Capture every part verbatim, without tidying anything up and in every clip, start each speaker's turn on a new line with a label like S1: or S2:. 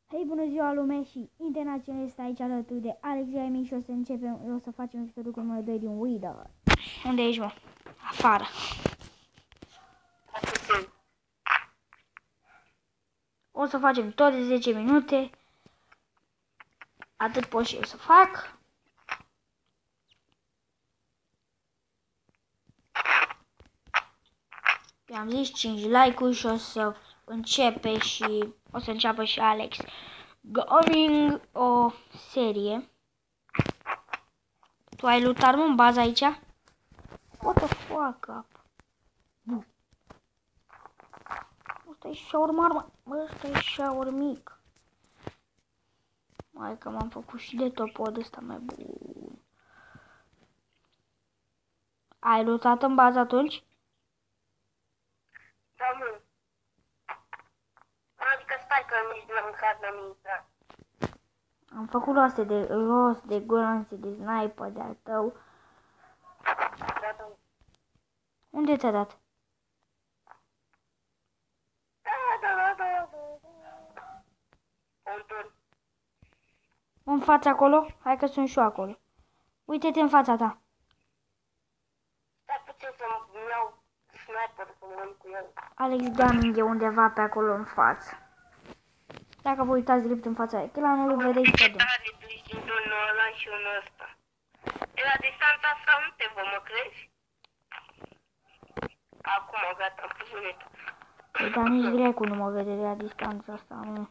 S1: Hei, bună ziua lume și internațional este aici alături de Alex Gaming și o să începem, eu o să facem episodul cu numărul doi din Wither. Unde ești, mă? Afară. O să facem tot de zece minute. Atât pot și eu să fac. I-am zis cinci like-uri și o să începe și o să înceapă și Alex Gaming o serie. Tu ai lootat, mă, în bază aici? What the fuck up? Nu. Ăsta e shower mare, mă. Bă, ăsta e shower mic. Mai că m-am făcut și de topod ăsta mai bun. Ai lootat în bază atunci?
S2: Da, mă. Adică stai că nici nu am mâncat, n-am intrat.
S1: Am făcut roste de rost, de glanțe, de sniper, de al tău.
S2: Da, da.
S1: Unde ți-a dat?
S2: Da, da, da, da, da. Contul.
S1: În fața acolo? Hai că sunt și eu acolo. Uite-te în fața ta.
S2: Stai puțin să-mi iau sniper să mă cu el.
S1: Alex Gaming e undeva pe acolo în față. Dacă vă uitați drept în fața ecranului, vedeți pe drum.
S2: Are tu ești într-unul ăla și unul ăsta. E la distanța asta, nu te vă, mă crezi? Acum, gata, am pus lunetul.
S1: Păi, dar nici Grecu nu mă vede de la distanța asta, nu.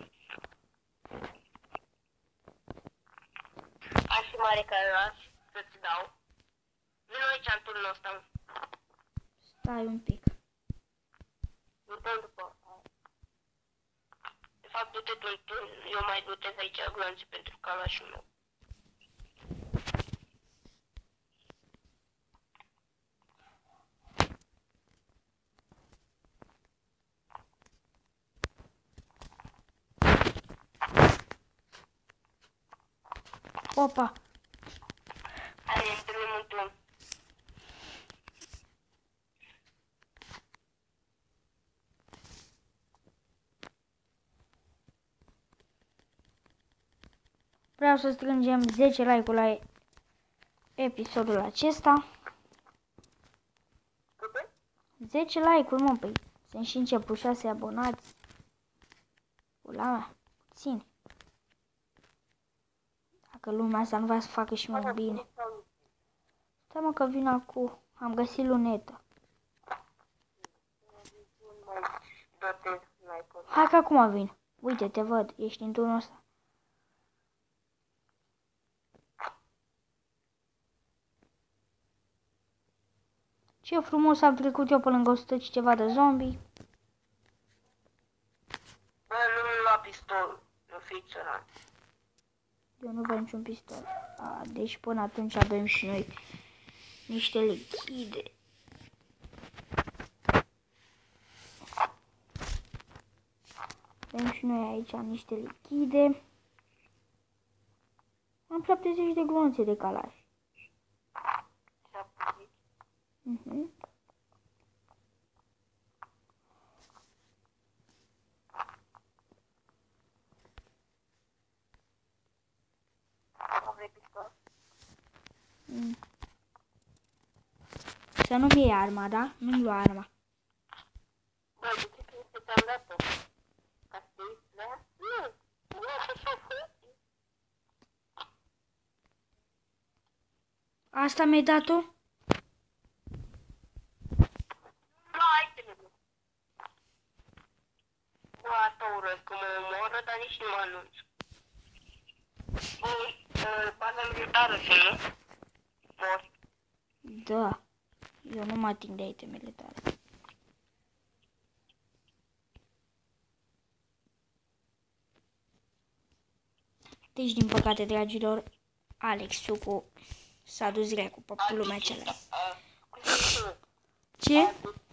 S2: Aș fi mare care lași să-ți dau. Vino aici în turnul ăsta.
S1: Stai un pic.
S2: Lupăm după. De fapt, du-te tu în turn, eu mai lutez aici glanțe pentru calașul meu.
S1: Opa!
S2: Hai, intrăm în turn.
S1: Vreau să strângem zece like-uri la episodul acesta.
S2: Câte?
S1: zece like-uri, mă, păi. Sunt și început șase abonați. Ula mea, puțin. Dacă lumea asta nu vrea să facă și mai bine. Stai, mă, că vin acum. Am găsit lunetă. Hai că acum vin. Uite, te văd. Ești în turnul ăsta. Ce frumos am trecut eu pe lângă o sută și ceva de zombie.
S2: Bă, nu lua pistol, nu fii țăran.
S1: Eu nu vreau niciun pistol. A, deci până atunci avem și noi niște lichide. Avem și noi aici niște lichide. Am șaptezeci de glonțe de calaș. Mhm. Mm. Să nu-mi iei arma, da? Nu-mi lua arma.
S2: Bă, de ce crezi că ți-am dat-o? Ca să te uiți la ea? Nu! Nu așa fă!
S1: Asta mi-ai dat-o?
S2: Lua itemele. Bă, asta urăsc că mă omoră, dar nici nu mă anunț. Bă, uh, baza militară sunt, nu? Mor.
S1: Da. Eu nu mă ating de itemele tale. Deci, din păcate, dragilor, Alex Sucu s-a dus grecu pe lumea celălalt. Ce?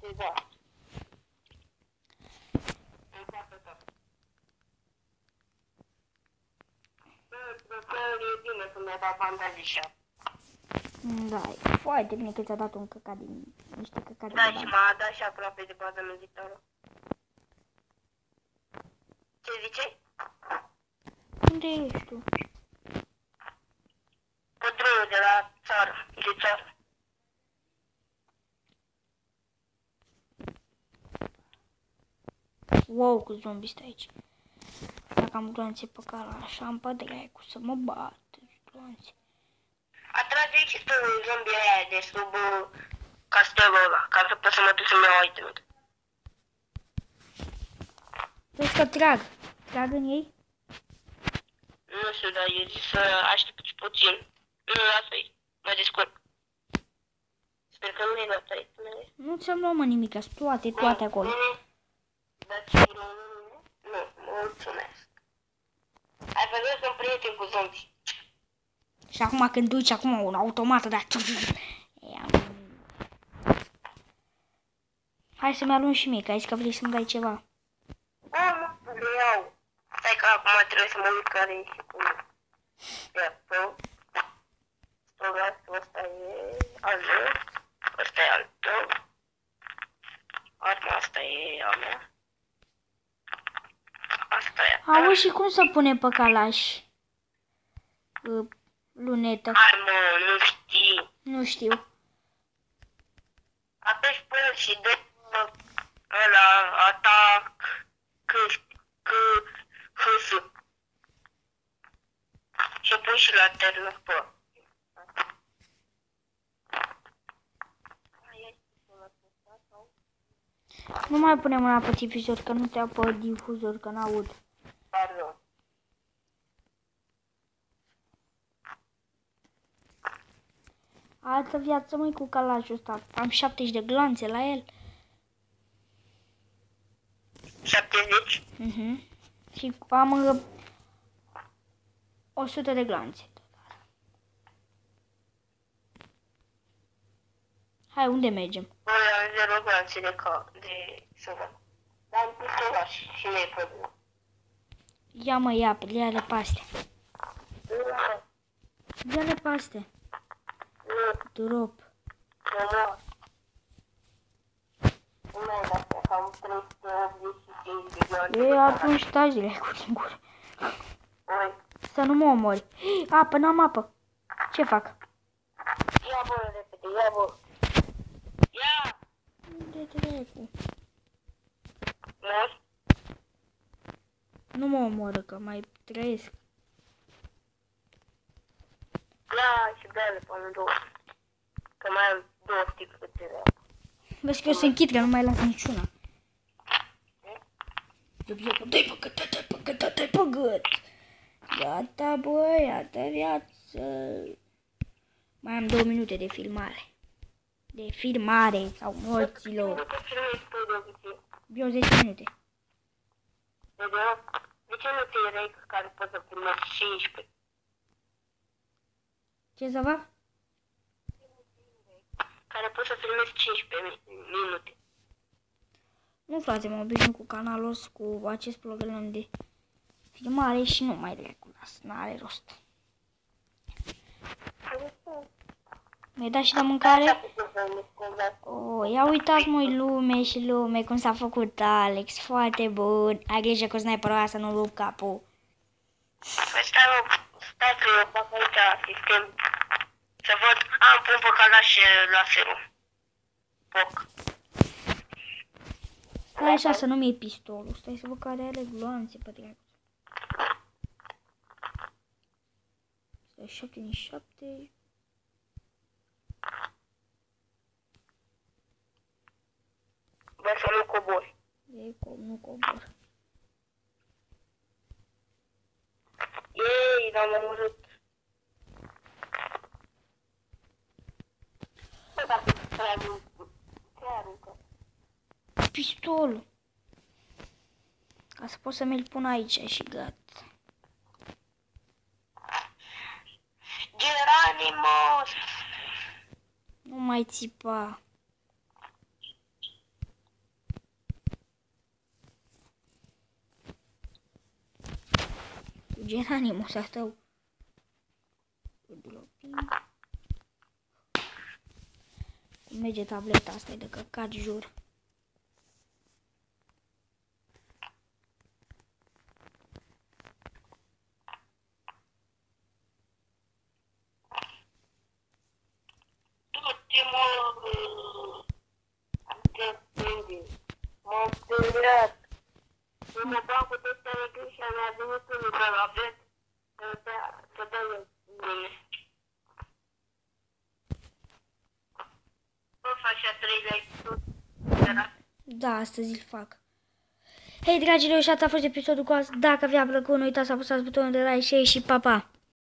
S2: E bine că mi-a dat bandaje și
S1: Da, e foarte bine că ți-a dat un căcat din niște căcate
S2: da,
S1: de
S2: și
S1: bani.
S2: m-a dat și aproape de baza militară. Ce ziceai?
S1: unde ești tu?
S2: Pe drumul de la țară, de țară.
S1: Wow, cu zombi stai aici. Dacă am glanțe pe cala, așa am pe dracu să mă bat. Glanțe.
S2: Atrage și tu zombie aia de sub uh, castelul ăla, ca să pot să mă duc să-mi iau item-ul.
S1: Vezi că trag. Trag în ei?
S2: Nu știu, dar eu zic să aștepți puțin. Nu, lasă-i, mă descurc. Sper că nu e la tăi.
S1: Nu ți-am luat mă nimic, sunt toate, toate acolo.
S2: Dați vreunul? Nu, mulțumesc. Ai văzut că sunt prieten cu zombi.
S1: Și acum când duci acum un automat, da. Hai să-mi alun și mie, că ai zis că vrei să-mi dai ceva.
S2: Da, nu, le iau. Stai că acum trebuie să mă uit care e și cum e. Ia, tu. Stogasul ăsta e al meu. Ăsta e al tău. Arma asta e a mea. Asta e a ta.
S1: Auzi, și cum să pune pe calaș? Uh, lunetă.
S2: Armă, nu știi.
S1: Nu știu.
S2: Apeși pe el și dă ăla atac câști, că, hâsă. Și pui și la ternă pe.
S1: Nu mai punem mâna pe difuzor, că nu te apă difuzor, că n-aud.
S2: Pardon.
S1: Altă viață, măi, cu calașul ăsta. Am șaptezeci de glanțe la el.
S2: șaptezeci?
S1: Mhm. Și am încă o sută de glanțe. Hai, unde mergem?
S2: Noi am zero glanțe de ca, de șovan. Dar am pus oraș și nu e problemă.
S1: Ia mă, ia, ia-le pe astea. Ia-le pe astea. Drop.
S2: Nu, nu mai e astea, că am trei sute optzeci și cinci de glanțe.
S1: E, atunci taci cu din gură.
S2: Oi,
S1: Să nu mă omori. Apă, n-am apă. Ce fac?
S2: ia bă, repede, ia bă. Ia!
S1: Unde dracu?
S2: Nu?
S1: Nu mă omoră, că mai trăiesc.
S2: Ia și bea-le pe amândouă. Că mai am două sticle de apă.
S1: Vezi că eu se închid, că nu mai las niciuna. Dai pe gât, dai pe gât, dai pe gât. Gata, bă, iată viață. Mai am două minute de filmare. De filmare sau morților.
S2: Nu te filmezi tu de obicei.
S1: Eu zece minute.
S2: De De ce nu te iei care poți să filmezi cincisprezece?
S1: Ce să fac?
S2: Care poți să filmezi cincisprezece minute.
S1: Nu, frate, mă obișnuit cu canalul ăsta, cu acest program de filmare și nu mai le las, n-are rost. Mi-ai dat și de mâncare? Oh, ia uitați, măi, lume și lume, cum s-a făcut Alex, foarte bun. Ai grijă cu sniperul ăla să nu rup capul.
S2: Păi stai, mă, stai că eu fac aici sistem. Să văd, am pun pe calaș laserul. Foc.
S1: Stai așa să nu-mi iei pistolul, stai să văd care are gloanțe pe dracu. Stai, șapte din șapte.
S2: Bă, să nu cobori.
S1: E cum, nu cobor.
S2: Ei, l-am omorât. Bă, dacă trebuie un... Ce aruncă?
S1: Pistolul. Ca să pot să mi-l pun aici și gata.
S2: Geranimos!
S1: Nu mai țipa. Geranimos, asta o... Cum merge tableta asta, e de căcat, jur.
S2: minutul de la bet, să dă eu mine. Bă, faci a trei like.
S1: Da, astăzi îl fac. Hei, dragilor, și atât a fost episodul cu asta. Dacă vi-a plăcut, nu uitați să apăsați butonul de like, share și pa, pa!